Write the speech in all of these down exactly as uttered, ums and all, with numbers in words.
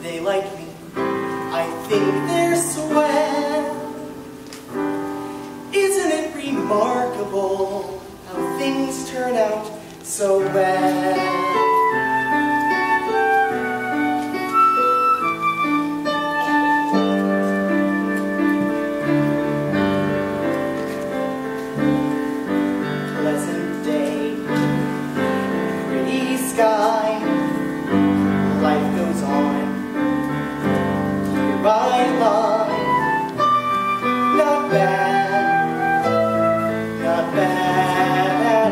they like me. I think they're swell. Isn't it remarkable how things turn out so well? Pleasant day, pretty sky, life goes on. Here I lie, not bad, not bad at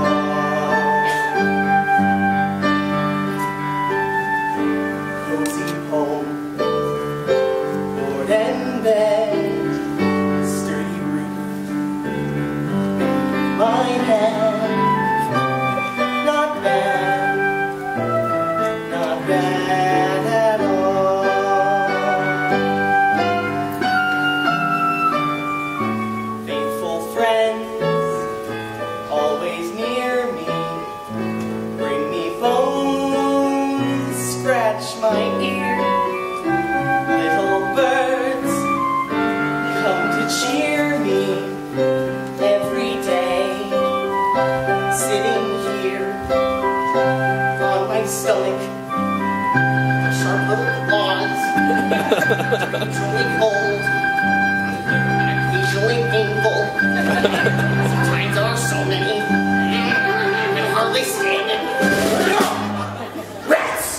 all. Cozy home, board and bed, sturdy roof beneath my head. Not bad, not bad at all. Faithful friends, always near me, bring me bones, scratch my ear. Little birds come to cheer me every day. Sitting here on my stomach, sharp little claws, occasionally cold, and occasionally painful. Sometimes there are so many, I can hardly stand it. Rats!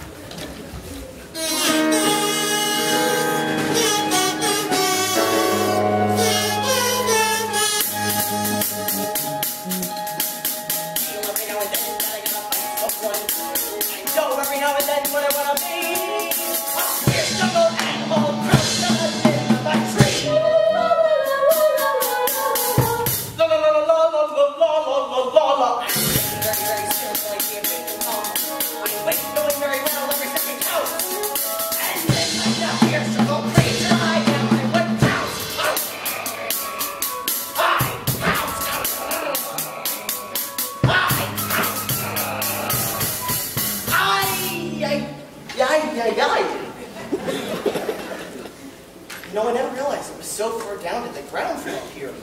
Every now and then that I gotta fight someone. I know every now and then what I wanna be. A fierce jungle animal crouched on the limb of a tree. La la la la la la la la la la la. I'm very, very soon till I see a big calm. My weight's going very well, every second counts. And then I'm a fierce jungle creature. I am, I would pounce. I pounce. Yay, yay, yay. You know, I never realized it was so far down to the ground from up here.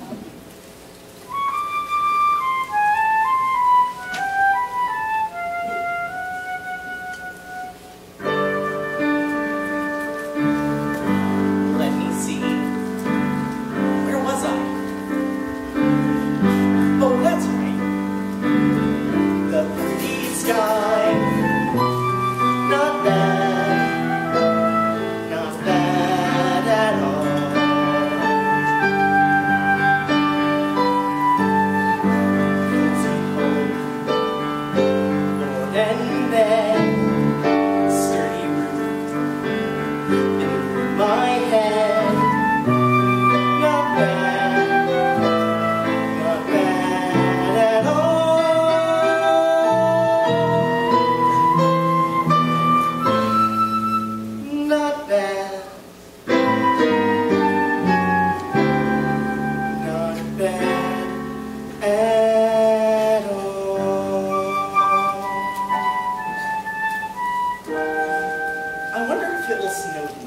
Let me see. Where was I? Oh, that's right. The pretty sky. Not bad, not bad at all. Cozy home, board and bed, sturdy roof beneath my head. Not bad, not bad at all. Not bad, not bad at all. I wonder if it will snow.